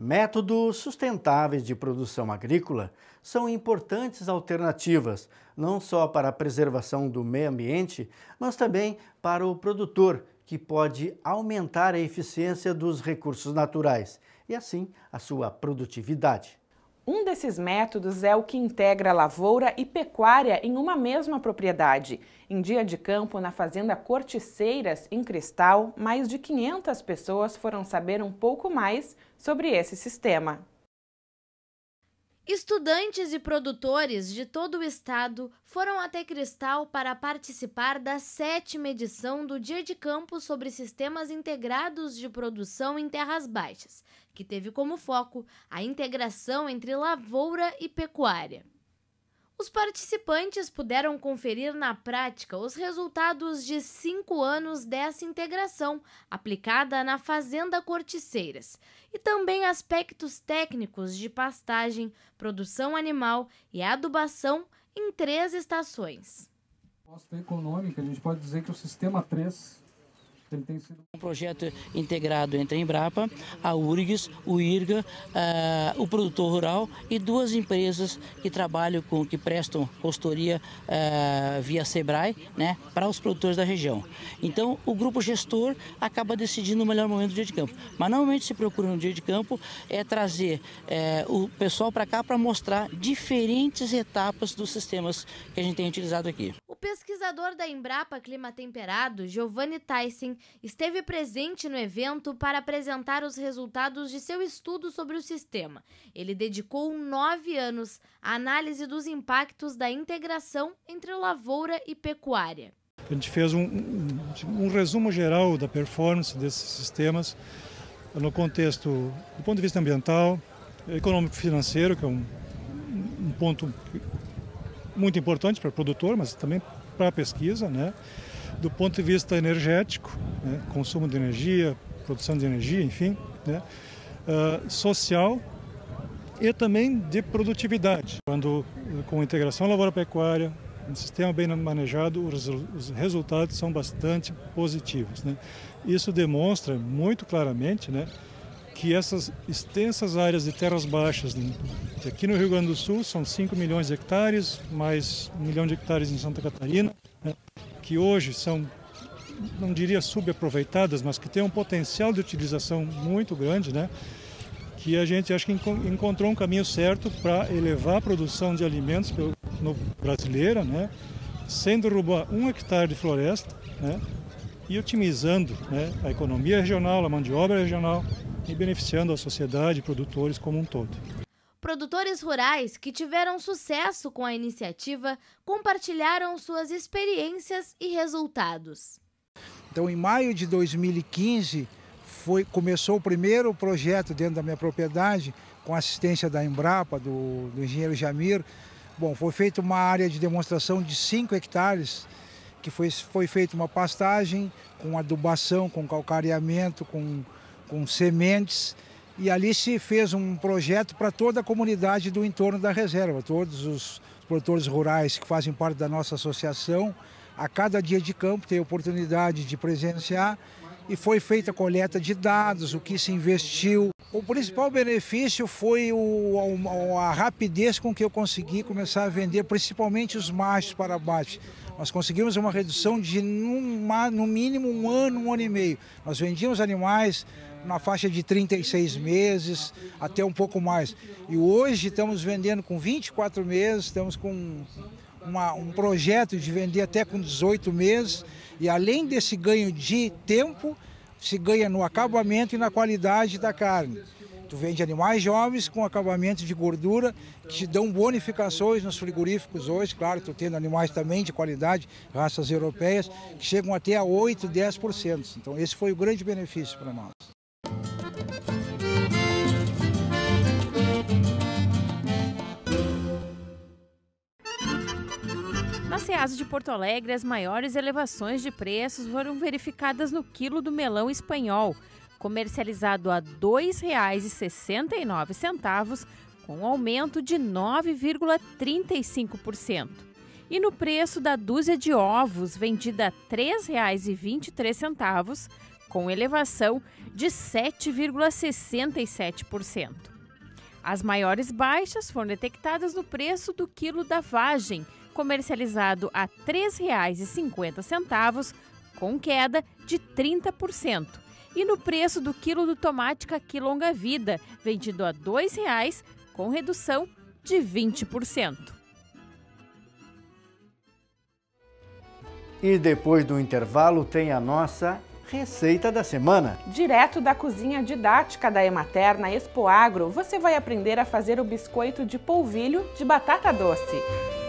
Métodos sustentáveis de produção agrícola são importantes alternativas, não só para a preservação do meio ambiente, mas também para o produtor, que pode aumentar a eficiência dos recursos naturais e, assim, a sua produtividade. Um desses métodos é o que integra lavoura e pecuária em uma mesma propriedade. Em dia de campo, na fazenda Corticeiras, em Cristal, mais de 500 pessoas foram saber um pouco mais sobre esse sistema. Estudantes e produtores de todo o estado foram até Cristal para participar da 7ª edição do Dia de Campo sobre Sistemas Integrados de Produção em Terras Baixas, que teve como foco a integração entre lavoura e pecuária. Os participantes puderam conferir na prática os resultados de 5 anos dessa integração aplicada na Fazenda Corticeiras e também aspectos técnicos de pastagem, produção animal e adubação em 3 estações. No aspecto econômico, a gente pode dizer que o Sistema 3 ele tem sido um projeto integrado entre a Embrapa, a URGS, o IRGA, o produtor rural e 2 empresas que trabalham que prestam consultoria via Sebrae, né, para os produtores da região. Então, o grupo gestor acaba decidindo o melhor momento do dia de campo. Mas normalmente se procura no dia de campo trazer o pessoal para cá para mostrar diferentes etapas dos sistemas que a gente tem utilizado aqui. O pesquisador da Embrapa Clima Temperado, Giovanni Tyson, esteve presente no evento para apresentar os resultados de seu estudo sobre o sistema. Ele dedicou 9 anos à análise dos impactos da integração entre lavoura e pecuária. A gente fez um resumo geral da performance desses sistemas no contexto do ponto de vista ambiental, econômico-financeiro, que é um ponto muito importante para o produtor, mas também para a pesquisa, né? Do ponto de vista energético, né? Consumo de energia, produção de energia, enfim, né? Social e também de produtividade. Quando com a integração lavoura-pecuária, um sistema bem manejado, os resultados são bastante positivos, né? Isso demonstra muito claramente, né, que essas extensas áreas de terras baixas, que aqui no Rio Grande do Sul são 5 milhões de hectares, mais 1 milhão de hectares em Santa Catarina, né, que hoje são, não diria subaproveitadas, mas que têm um potencial de utilização muito grande, né, que a gente acho que encontrou um caminho certo para elevar a produção de alimentos brasileira, né, sem derrubar 1 hectare de floresta, né, e otimizando, né, a economia regional, a mão de obra regional, e beneficiando a sociedade e produtores como um todo. Produtores rurais que tiveram sucesso com a iniciativa compartilharam suas experiências e resultados. Então, em maio de 2015, começou o primeiro projeto dentro da minha propriedade, com assistência da Embrapa, do engenheiro Jamir. Bom, foi feita uma área de demonstração de 5 hectares, que foi feita uma pastagem com adubação, com calcareamento, com sementes, e ali se fez um projeto para toda a comunidade do entorno da reserva, todos os produtores rurais que fazem parte da nossa associação, a cada dia de campo tem a oportunidade de presenciar, e foi feita a coleta de dados, o que se investiu. O principal benefício foi a rapidez com que eu consegui começar a vender, principalmente os machos para abate. Nós conseguimos uma redução de no mínimo 1 ano, 1 ano e meio. Nós vendíamos animais na faixa de 36 meses, até um pouco mais. E hoje estamos vendendo com 24 meses, estamos com um projeto de vender até com 18 meses. E além desse ganho de tempo, se ganha no acabamento e na qualidade da carne. Tu vende animais jovens com acabamento de gordura, que te dão bonificações nos frigoríficos hoje. Claro, tu tendo animais também de qualidade, raças europeias, que chegam até a 8%, 10%. Então esse foi o grande benefício para nós. Na Ceasa de Porto Alegre, as maiores elevações de preços foram verificadas no quilo do melão espanhol, comercializado a R$ 2,69, com um aumento de 9,35%. E no preço da dúzia de ovos, vendida a R$ 3,23, com elevação de 7,67%. As maiores baixas foram detectadas no preço do quilo da vagem, comercializado a R$ 3,50, com queda de 30%. E no preço do quilo do tomate caqui longa-vida, vendido a R$ 2,00, com redução de 20%. E depois do intervalo tem a nossa receita da semana. Direto da cozinha didática da Emater Expoagro, você vai aprender a fazer o biscoito de polvilho de batata doce.